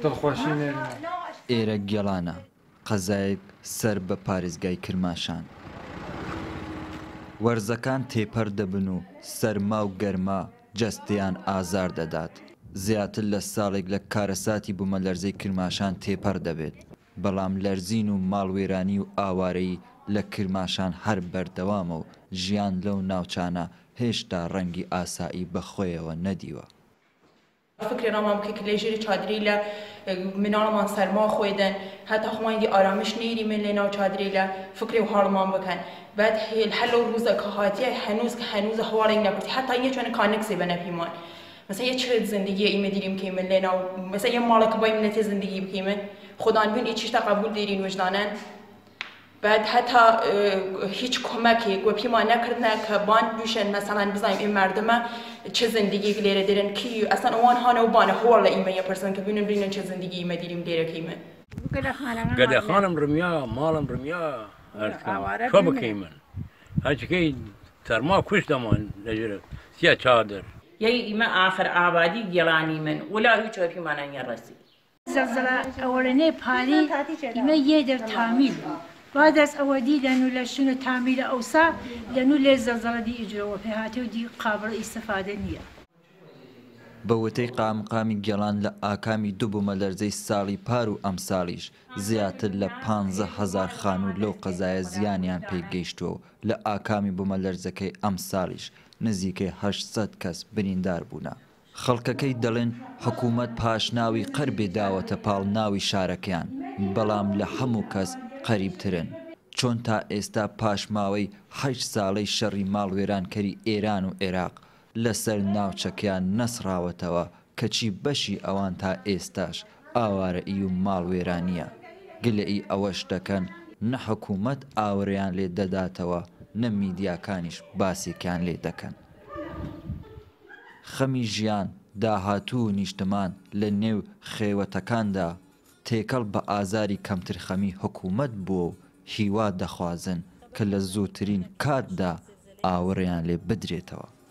ئێرە گێڵانە قەزایەک سەر بە پارێزگای کرماشان. وەرزەکان تێپەر دەبن و سەرما و گەرما جەستیان ئازار دەدات. زیاتر لە ساڵێک لە کارەساتی بوومەلەرزەی کرماشان تێپەر دەبێت، بەڵام لەرزین و ماڵوێرانی و ئاوارەی لە کرماشان هەر بەردەوامە و ژیان لەو ناوچانە هێشتا ڕەنگی ئاسایی بەخۆیەوە نەدیوە. فکری رامم که کلیجری چادری ل منالمان سرما خویدن حتی خواهی آرامش نیری من لنا چادری ل فکری و حالمان بکن بعد الحل و روز کهاتی هنوز حوالین نکردی حتی یه چون کانکسی بنا پیمان مثلا یه چه زندگی ایمه دیریم که من لنا مثلا یه مالک بایم نت زندگی بکیمن خدا بین ایچیش تا قبول دیرین وجدانن بعد حتی هیچ کمکی و پیمان نکردن که باند بیشن مثلا بزنیم این مردمه چه زندگی لیره دیرن کی اصلا آن هانو بانه حوالا ایمه یه پرسن که ببینن چه زندگی ایمه دیریم لیره کیمه قد خانم رمیا مالم رمیا شو بکیمن هرچی که سرما کش دمان نجره سیا چادر یه ایمه آخر آبادی گلانی من ولا هیچ پیمانه نرسی زلزلة أولانية بحالي ما يقدر تعميل بعد از أودي لأنه لشنو تعميل أوسع لأنه للزلزلة دي إجراء في هاته ودي قابل استفادة نية. بەوتەی قامقامی گەڵان لە ئاکامی دوو بوومەلەرزەی ساڵی پار و ئەم ساڵیش زیاتر لە 15,000 خان و لەو قەزایە زیانیان پێگەیشتووە لە ئاکامی بوومەلەرزەکەی ئەم ساڵیش نزیکەی 800 کەس بریندار بوونە. خەڵکەکەی دەڵێن حکوومەت پاشناوی قەربێ داوەتە پاڵ ناوی شارەکەیان بەڵام لە هەموو کەس قەریبترن چۆن تا ئێستا پاشماوەی 8 ساڵەی شەڕی ماڵوێرانکەری ئێران و عێراق لەسەر ناوچەکەیان نەسراوەتەوە کەچی بەشی ئەوان تا ئێستاش ئاوارەئی و ماڵوێرانیە گلەئی ئەوەش دەکەن نە حکوومەت ئاوەڕیان لێ دەداتەوە نە میدیاکانیش باسێکیان لێ دەکەن. خەمی ژیان داهاتوو و نیشتمان لە نێو خێوەتەکاندا تێکەڵ بە ئازاری کەمترخەمی حکوومەت بووە و هیوا دەخوازن کە لە زووترین کاتدا ئاوەڕیان لێ بدرێتەوە.